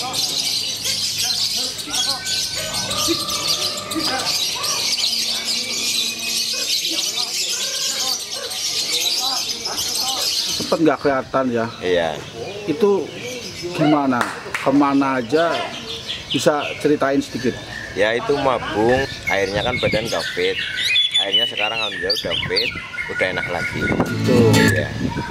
Cepet nggak kelihatan ya? Iya. Itu gimana? Kemana aja? Bisa ceritain sedikit? Ya itu mabung, airnya kan badan gak fit. Airnya sekarang alhamdulillah udah fit, udah enak lagi. Tuh. Ya.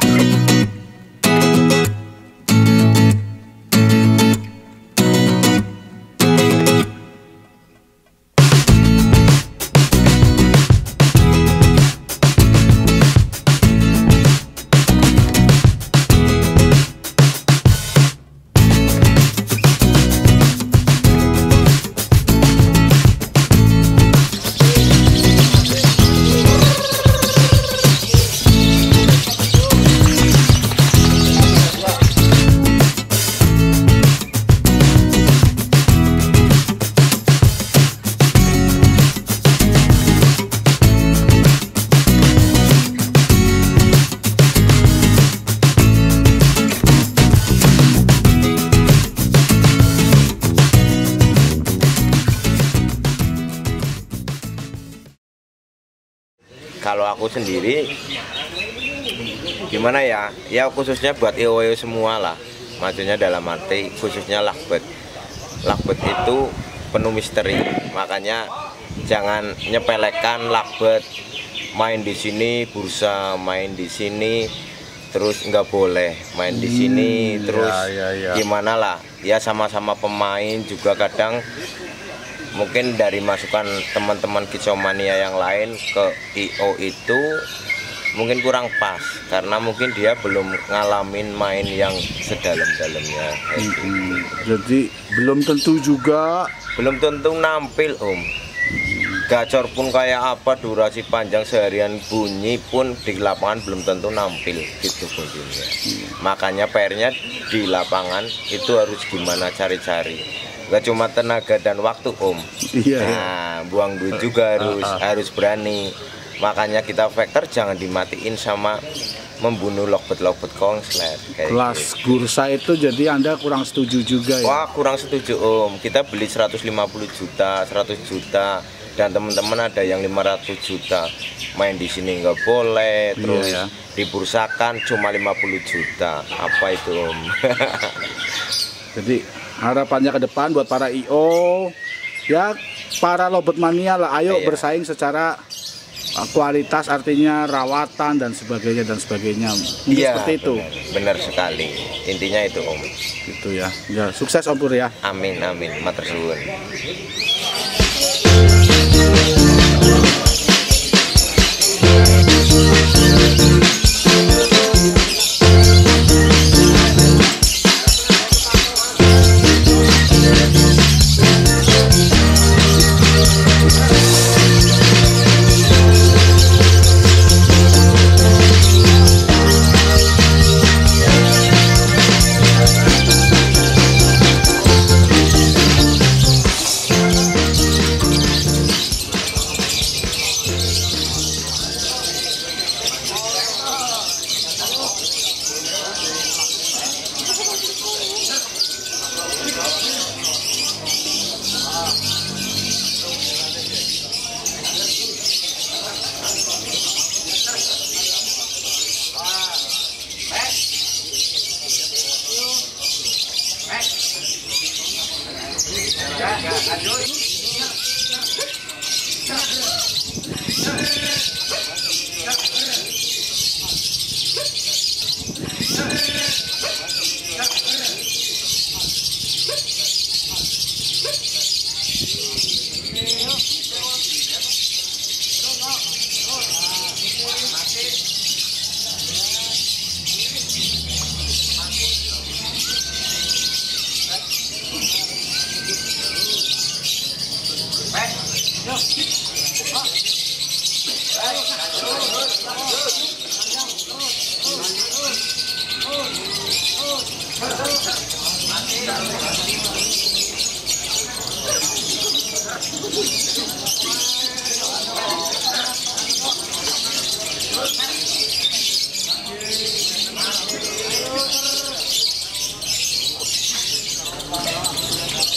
Kalau aku sendiri gimana ya? Ya khususnya buat EOE semua lah. Maksudnya dalam arti khususnya lakbet. Lakbet itu penuh misteri. Makanya jangan nyepelekan lakbet. Main di sini bursa, main di sini terus nggak boleh main di sini terus ya. gimana lah? Ya sama-sama pemain juga kadang mungkin dari masukan teman-teman Kicomania yang lain ke IO itu mungkin kurang pas karena mungkin dia belum ngalamin main yang sedalam-dalamnya. Jadi belum tentu juga, belum tentu nampil gacor pun kayak apa, durasi panjang seharian bunyi pun di lapangan belum tentu nampil gitu kuncinya. Makanya PR-nya di lapangan itu harus gimana cari-cari. Gak cuma tenaga dan waktu Nah buang duit juga harus berani. Makanya kita factor jangan dimatiin sama membunuh logbet konslet kelas bursa itu. Jadi Anda kurang setuju juga ya? Wah kurang setuju kita beli 150 juta 100 juta dan teman-teman ada yang 500 juta main di sini nggak boleh terus ya. Dibursakan cuma 50 juta apa itu Jadi harapannya ke depan buat para IO ya, para lobet mania lah, ayo bersaing secara kualitas, artinya rawatan dan sebagainya. Seperti itu. Benar sekali, intinya itu gitu ya. Ya sukses Om Pur ya. Amin matur suwun.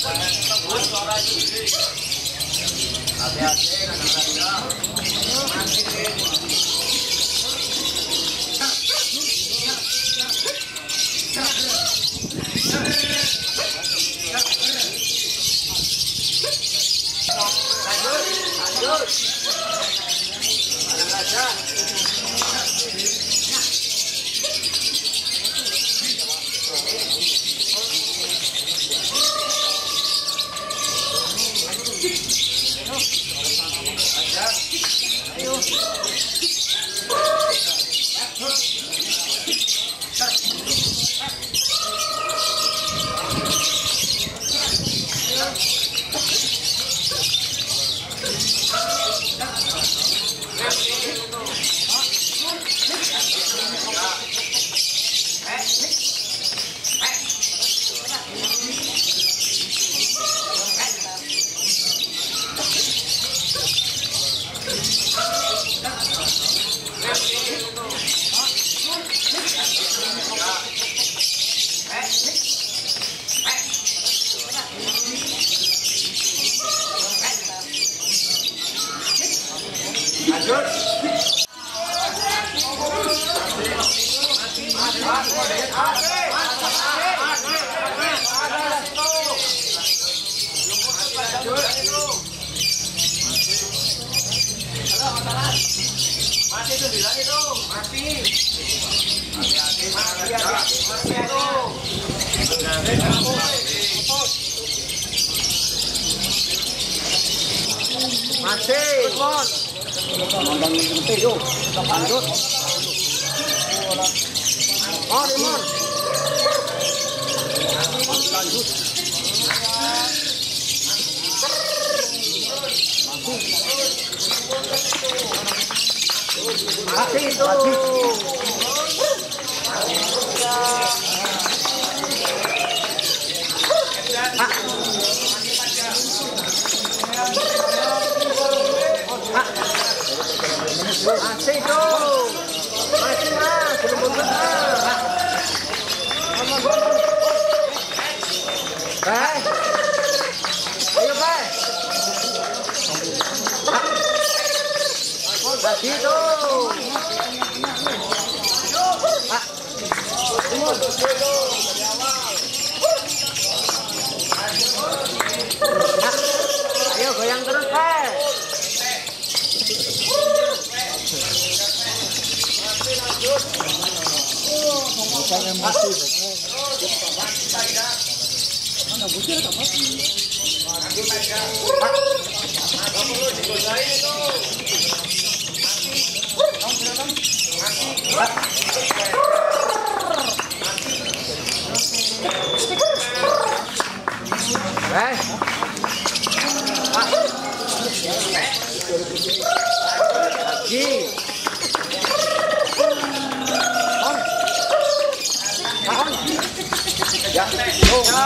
Masih tuh, masih mas, belum benar. Baik, ayo baik. Lagi tuh. Ayo goyang terus baik. Lagi.